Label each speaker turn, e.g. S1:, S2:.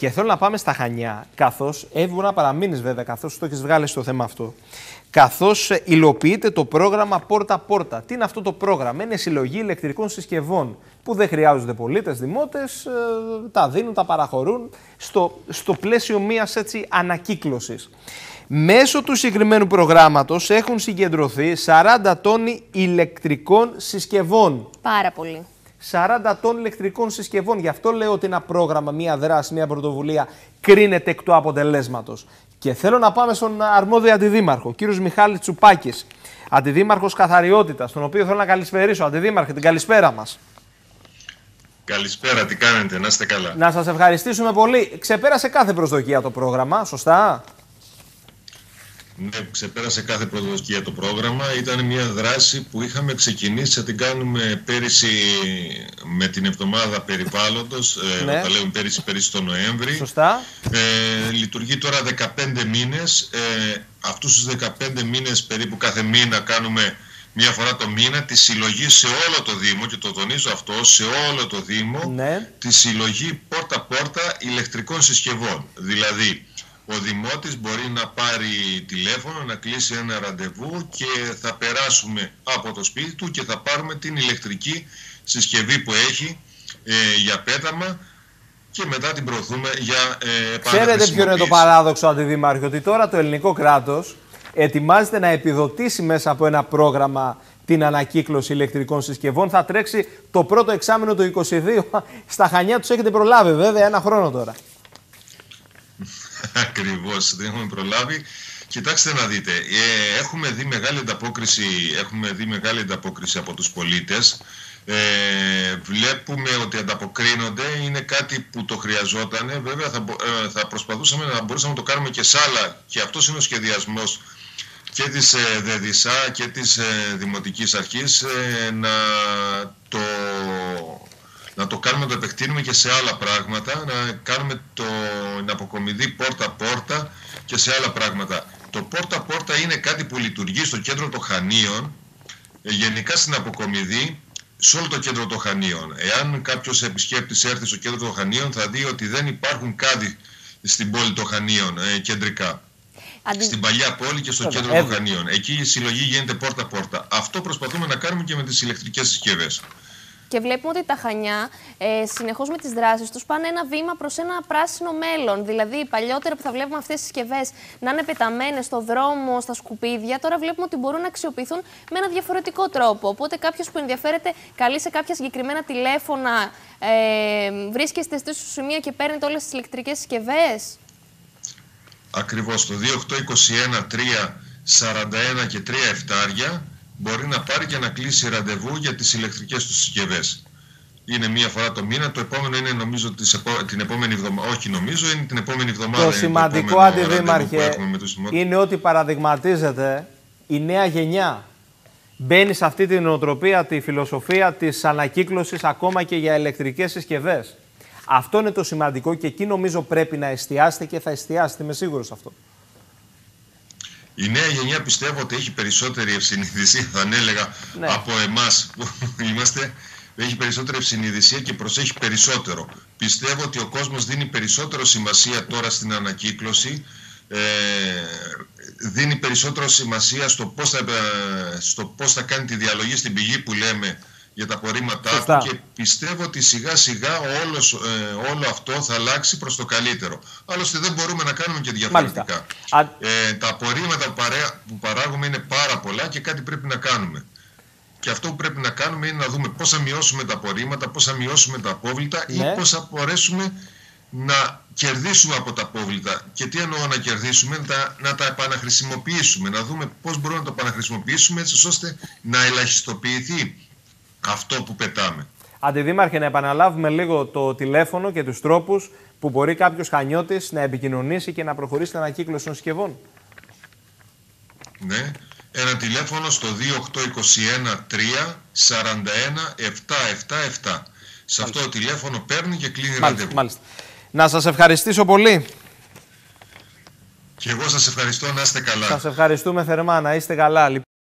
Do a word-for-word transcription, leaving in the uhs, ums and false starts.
S1: Και θέλω να πάμε στα Χανιά, καθώς έβγαινε να παραμείνεις βέβαια, καθώς το έχεις βγάλει στο θέμα αυτό. Καθώς υλοποιείται το πρόγραμμα Πόρτα-Πόρτα. Τι είναι αυτό το πρόγραμμα? Είναι συλλογή ηλεκτρικών συσκευών που δεν χρειάζονται πολίτες, δημότες, τα δίνουν, τα παραχωρούν στο, στο πλαίσιο μιας έτσι ανακύκλωσης. Μέσω του συγκεκριμένου προγράμματος έχουν συγκεντρωθεί σαράντα τόνοι ηλεκτρικών συσκευών.
S2: Πάρα πολύ.
S1: σαράντα τόνοι ηλεκτρικών συσκευών. Γι' αυτό λέω ότι ένα πρόγραμμα, μια δράση, μια πρωτοβουλία κρίνεται εκ του αποτελέσματος. Και θέλω να πάμε στον αρμόδιο αντιδήμαρχο, κύριος Μιχάλης Τσουπάκης, αντιδήμαρχος Καθαριότητας, τον οποίο θέλω να καλησπερίσω. Αντιδήμαρχε, την καλησπέρα μας.
S3: Καλησπέρα, τι κάνετε, να είστε καλά.
S1: Να σας ευχαριστήσουμε πολύ. Ξεπέρασε κάθε προσδοκία το πρόγραμμα, σωστά?
S3: Ναι, ξεπέρασε κάθε προσδοκία το πρόγραμμα. Ήταν μια δράση που είχαμε ξεκινήσει να την κάνουμε πέρυσι με την εβδομάδα περιβάλλοντος. Ναι. Ε, τα λέμε πέρυσι, πέρυσι το Νοέμβρη.
S1: Σωστά.
S3: Ε, λειτουργεί τώρα δεκαπέντε μήνες. Ε, αυτούς τους δεκαπέντε μήνες περίπου κάθε μήνα κάνουμε μία φορά το μήνα τη συλλογή σε όλο το Δήμο, και το τονίζω αυτό, σε όλο το Δήμο, ναι. Τη συλλογή πόρτα-πόρτα ηλεκτρικών συσκευών. Δηλαδή, ο Δημότης μπορεί να πάρει τηλέφωνο, να κλείσει ένα ραντεβού και θα περάσουμε από το σπίτι του και θα πάρουμε την ηλεκτρική συσκευή που έχει ε, για πέταμα και μετά την προωθούμε για ε, επαναχρησιμοποίηση.
S1: Ξέρετε ποιο είναι το παράδοξο, Αντιδήμαρχε? Ότι τώρα το ελληνικό κράτος ετοιμάζεται να επιδοτήσει μέσα από ένα πρόγραμμα την ανακύκλωση ηλεκτρικών συσκευών. Θα τρέξει το πρώτο εξάμηνο του είκοσι δύο. Στα Χανιά τους έχετε προλάβει βέβαια, ένα χρόνο τώρα.
S3: Ακριβώς, δεν έχουμε προλάβει. Κοιτάξτε να δείτε, ε, έχουμε, δει μεγάλη ανταπόκριση, έχουμε δει μεγάλη ανταπόκριση από τους πολίτες. Ε, βλέπουμε ότι ανταποκρίνονται, είναι κάτι που το χρειαζόταν. Βέβαια θα, ε, θα προσπαθούσαμε να μπορούσαμε να το κάνουμε και σε άλλα, και αυτός είναι ο σχεδιασμός και της ε, ΔΕΔΙΣΑ και της ε, Δημοτικής Αρχής, ε, να το... να το κάνουμε, να το επεκτείνουμε και σε άλλα πράγματα, να κάνουμε το, την αποκομιδή πόρτα-πόρτα και σε άλλα πράγματα. Το πόρτα-πόρτα είναι κάτι που λειτουργεί στο κέντρο των Χανίων, γενικά στην αποκομιδή, σε όλο το κέντρο των Χανίων. Εάν κάποιος επισκέπτης έρθει στο κέντρο των Χανίων, θα δει ότι δεν υπάρχουν κάδοι στην πόλη των Χανίων, ε, κεντρικά. Αντι... Στην παλιά πόλη και στο Έβαια. κέντρο των Χανίων. Εκεί η συλλογή γίνεται πόρτα-πόρτα. Αυτό προσπαθούμε να κάνουμε και με τις ηλεκτρικές συσκευές.
S2: Και βλέπουμε ότι τα Χανιά ε, συνεχώς με τις δράσεις τους πάνε ένα βήμα προς ένα πράσινο μέλλον. Δηλαδή, παλιότερα που θα βλέπουμε αυτές τις συσκευές να είναι πεταμένες στο δρόμο, στα σκουπίδια, τώρα βλέπουμε ότι μπορούν να αξιοποιηθούν με ένα διαφορετικό τρόπο. Οπότε, κάποιος που ενδιαφέρεται, καλεί σε κάποια συγκεκριμένα τηλέφωνα, ε, βρίσκεστε στο σημείο και παίρνετε όλες τις ηλεκτρικές συσκευές.
S3: Ακριβώς, το δύο οκτώ είκοσι ένα τρία σαράντα ένα και τρία εφτάρια. Μπορεί να πάρει και να κλείσει ραντεβού για τις ηλεκτρικές του συσκευές. Είναι μία φορά το μήνα, το επόμενο είναι νομίζω την επόμενη εβδομάδα, όχι νομίζω, είναι την επόμενη εβδομάδα.
S1: Το σημαντικό, Αντιδήμαρχε, είναι ότι παραδειγματίζεται η νέα γενιά. Μπαίνει σε αυτή την νοοτροπία, τη φιλοσοφία της ανακύκλωσης ακόμα και για ηλεκτρικές συσκευές. Αυτό είναι το σημαντικό και εκεί νομίζω πρέπει να εστιάσετε και θα εστιάσετε, είμαι σίγουρος σε αυτό.
S3: Η νέα γενιά πιστεύω ότι έχει περισσότερη ευσυνειδησία, θα έλεγα, ναι. από εμάς που είμαστε. Έχει περισσότερη ευσυνειδησία και προσέχει περισσότερο. Πιστεύω ότι ο κόσμος δίνει περισσότερο σημασία τώρα στην ανακύκλωση, ε, δίνει περισσότερο σημασία στο πώς, θα, στο πώς θα κάνει τη διαλογή στην πηγή που λέμε για τα απορρίμματά του, και πιστεύω ότι σιγά σιγά όλος, ε, όλο αυτό θα αλλάξει προς το καλύτερο. Άλλωστε δεν μπορούμε να κάνουμε και διαφορετικά. Ε, τα απορρίμματα που, παρέ, που παράγουμε είναι πάρα πολλά και κάτι πρέπει να κάνουμε. Και αυτό που πρέπει να κάνουμε είναι να δούμε πώς θα μειώσουμε τα απορρίμματα, πώς θα μειώσουμε τα απόβλητα, ναι. ή πώς θα μπορέσουμε να κερδίσουμε από τα απόβλητα. Και τι εννοώ να κερδίσουμε? Να τα, να τα επαναχρησιμοποιήσουμε, να δούμε πώς μπορούμε να το επαναχρησιμοποιήσουμε έτσι ώστε να ελαχιστοποιηθεί αυτό που πετάμε.
S1: Αντιδήμαρχε, να επαναλάβουμε λίγο το τηλέφωνο και τους τρόπους που μπορεί κάποιος Χανιώτης να επικοινωνήσει και να προχωρήσει στην ανακύκλωση των συσκευών.
S3: Ναι, ένα τηλέφωνο στο δύο οκτώ είκοσι ένα τρία σαράντα ένα επτά επτά επτά. Σε αυτό το τηλέφωνο παίρνει και κλείνει ραντεβού.
S1: Μάλιστα. Να σας ευχαριστήσω πολύ.
S3: Και εγώ σας ευχαριστώ, να είστε καλά.
S1: Σας ευχαριστούμε θερμά, να είστε καλά.